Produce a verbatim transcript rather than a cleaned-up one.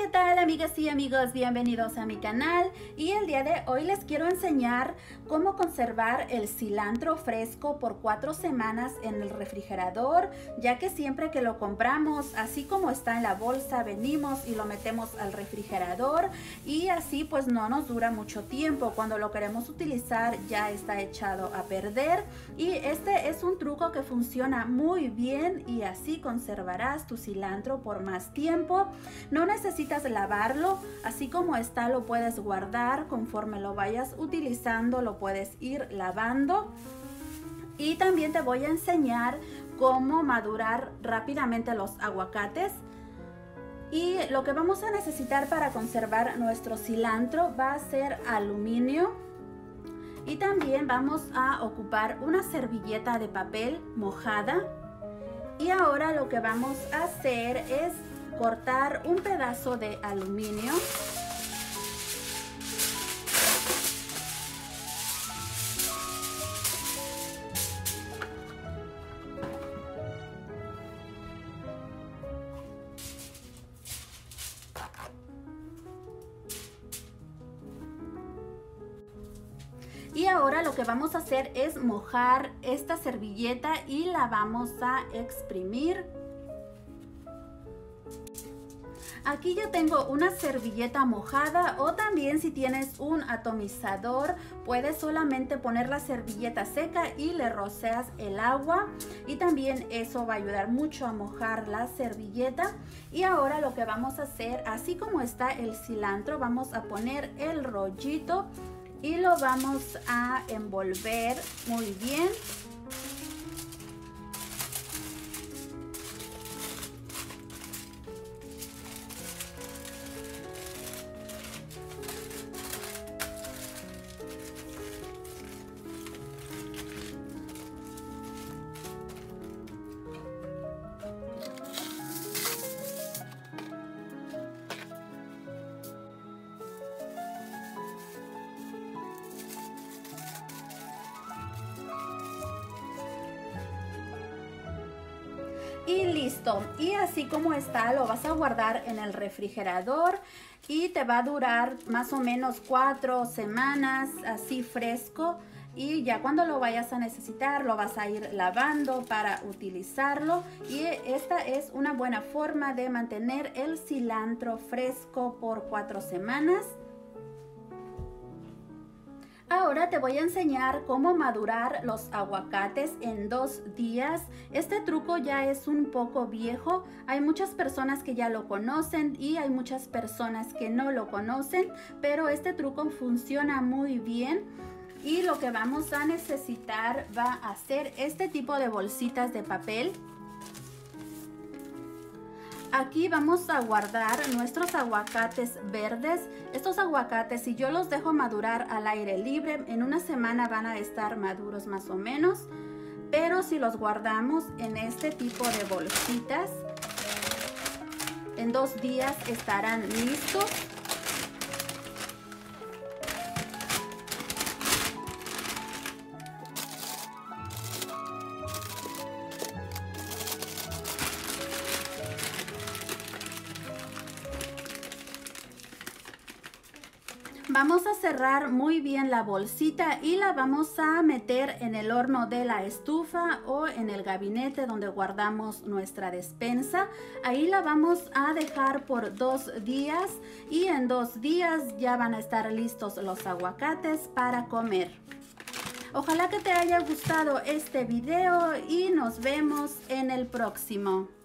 tal, amigas y amigos? Bienvenidos a mi canal y el día de hoy les quiero enseñar cómo conservar el cilantro fresco por cuatro semanas en el refrigerador, ya que siempre que lo compramos, así como está en la bolsa, venimos y lo metemos al refrigerador y así pues no nos dura mucho tiempo. Cuando lo queremos utilizar ya está echado a perder, y este es un truco que funciona muy bien y así conservarás tu cilantro por más tiempo. No necesitas lavarlo, así como está lo puedes guardar. Conforme lo vayas utilizando lo puedes ir lavando, y también te voy a enseñar cómo madurar rápidamente los aguacates. Y lo que vamos a necesitar para conservar nuestro cilantro va a ser aluminio, y también vamos a ocupar una servilleta de papel mojada. Y ahora lo que vamos a hacer es cortar un pedazo de aluminio. Y ahora lo que vamos a hacer es mojar esta servilleta y la vamos a exprimir. Aquí yo tengo una servilleta mojada, o también si tienes un atomizador puedes solamente poner la servilleta seca y le roceas el agua, y también eso va a ayudar mucho a mojar la servilleta. Y ahora lo que vamos a hacer, así como está el cilantro, vamos a poner el rollito y lo vamos a envolver muy bien. Y listo, y así como está lo vas a guardar en el refrigerador y te va a durar más o menos cuatro semanas así fresco. Y ya cuando lo vayas a necesitar lo vas a ir lavando para utilizarlo, y esta es una buena forma de mantener el cilantro fresco por cuatro semanas. Ahora te voy a enseñar cómo madurar los aguacates en dos días. Este truco ya es un poco viejo. Hay muchas personas que ya lo conocen y hay muchas personas que no lo conocen, pero este truco funciona muy bien. Y lo que vamos a necesitar va a ser este tipo de bolsitas de papel. Aquí vamos a guardar nuestros aguacates verdes. Estos aguacates, si yo los dejo madurar al aire libre, en una semana van a estar maduros más o menos. Pero si los guardamos en este tipo de bolsitas, en dos días estarán listos. Vamos a cerrar muy bien la bolsita y la vamos a meter en el horno de la estufa o en el gabinete donde guardamos nuestra despensa. Ahí la vamos a dejar por dos días y en dos días ya van a estar listos los aguacates para comer. Ojalá que te haya gustado este video y nos vemos en el próximo.